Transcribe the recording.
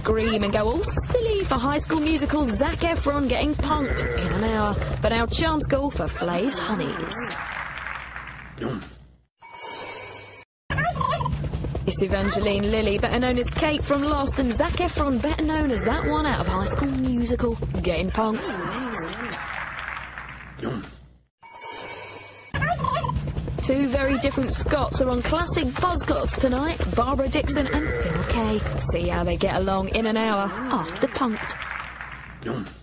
scream and go all silly for High School Musical's Zac Efron getting punked in an hour. But now chance call for Flav's Honeys. It's Evangeline Lilly, better known as Kate from Lost, and Zac Efron, better known as that one out of High School Musical, getting punked next. Two very different Scots are on classic Buzzcocks tonight, Barbara Dixon and Phil Kay. See how they get along in an hour after Punked.